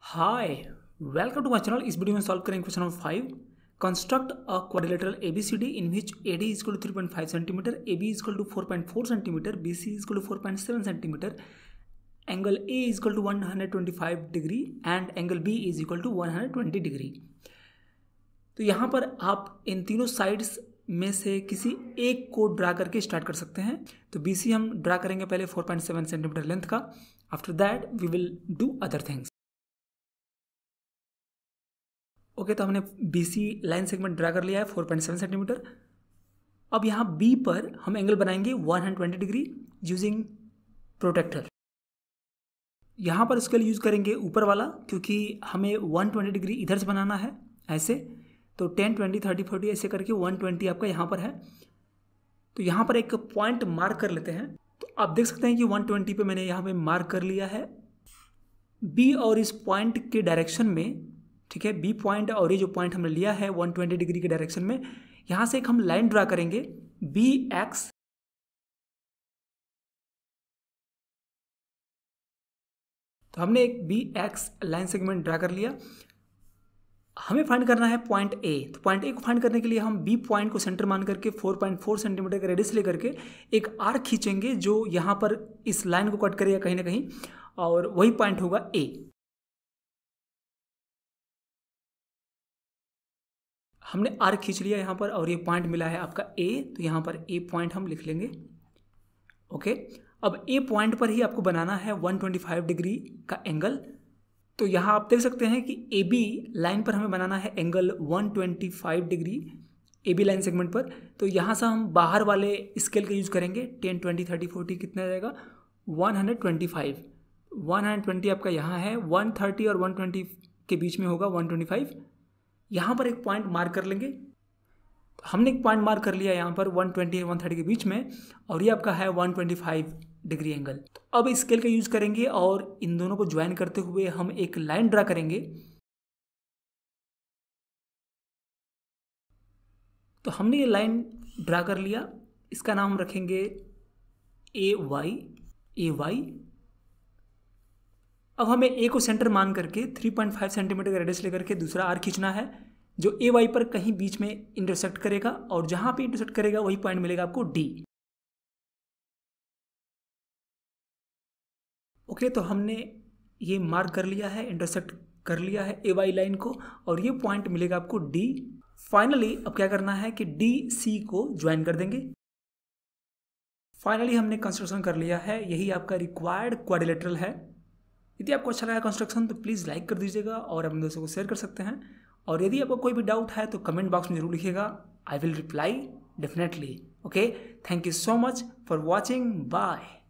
Hi, welcome to my channel. इस video में solve करेंगे question number 5। Construct a quadrilateral ABCD in which AD is equal to 3.5 centimetre, AB is equal to 4.4 centimetre, BC is equal to 4.7 centimetre, angle A is equal to 125 degree and angle B is equal to 120 degree. तो यहाँ पर आप इन तीनों sides में से किसी एक को ड्रा करके स्टार्ट कर सकते हैं। तो BC हम ड्रा करेंगे पहले 4.7 सेंटीमीटर लेंथ का। After that we will do other things. Okay, तो हमने BC लाइन सेगमेंट ड्रा कर लिया है 4.7 सेंटीमीटर। अब यहाँ B पर हम एंगल बनाएंगे 120 डिग्री यूजिंग प्रोटेक्टर। यहाँ पर स्केल यूज करेंगे ऊपर वाला, क्योंकि हमें 120 डिग्री इधर से बनाना है ऐसे। तो 10, 20, 30, 40 ऐसे करके 120 आपका यहाँ पर है। तो यहाँ पर एक पॉइंट मार्क कर लेते हैं। तो आप देख सकते हैं कि 120 पे मैंने यहाँ पे मार्क कर लिया है B, और इस पॉइंट के डायरेक्शन में, ठीक है, B पॉइंट और ये जो पॉइंट हमने लिया है 120 डिग्री के डायरेक्शन में, यहाँ से एक हम लाइन ड्रा करेंगे BX। तो हमने एक BX लाइन सेगमेंट ड्रा कर लिया। हमें फाइंड करना है पॉइंट A। तो पॉइंट A को फाइंड करने के लिए हम B पॉइंट को सेंटर मान करके 4.4 सेंटीमीटर का रेडियस लेकर के एक आर्क खींचेंगे जो यहाँ पर इस लाइन को कट करेगा कहीं ना कहीं, और वही पॉइंट होगा A। हमने आर्क खींच लिया यहाँ पर और ये पॉइंट मिला है आपका A। तो यहाँ पर A पॉइंट हम लिख लेंगे। ओके, अब A पॉइंट पर ही आपको बनाना है 125 डिग्री का एंगल। तो यहाँ आप देख सकते हैं कि AB लाइन पर हमें बनाना है angle 125 degree AB line segment पर। तो यहाँ से हम बाहर वाले स्केल का यूज करेंगे। 10, 20, 30, 40 कितना जाएगा? 125। 120 आपका यहाँ है, 130 और 120 के बीच में होगा 125। यहाँ पर एक पॉइंट मार्क कर लेंगे। हमने एक पॉइंट मार्क कर लिया यहाँ पर 120 और 130 के बीच में, और ये आपका है 125 डिग्री एंगल। तो अब स्केल का यूज करेंगे और इन दोनों को ज्वाइन करते हुए हम एक लाइन ड्रा करेंगे। तो हमने ये लाइन ड्रा कर लिया, इसका नाम हम रखेंगे AY। अब हमें A को सेंटर मान करके 3.5 सेंटीमीटर का रेडियस लेकर के दूसरा आर्क खींचना है जो AY पर कहीं बीच में इंटरसेक्ट करेगा, और जहां पे इंटरसेक्ट करेगा वही पॉइंट मिलेगा आपको D। ओके, तो हमने ये मार्क कर लिया है, इंटरसेक्ट कर लिया है AY लाइन को, और ये पॉइंट मिलेगा आपको D। फाइनली अब क्या करना है कि DC को ज्वाइन कर देंगे। फाइनली हमने कंस्ट्रक्शन कर लिया है। यही आपका रिक्वायर्ड क्वाड्रिलेटरल है। यदि आपको अच्छा लगा कंस्ट्रक्शन तो प्लीज़ लाइक कर दीजिएगा और अपने दोस्तों को शेयर कर सकते हैं। और यदि आपको कोई भी डाउट है तो कमेंट बॉक्स में जरूर लिखिएगा। I will reply definitely. Okay, thank you so much for watching. Bye.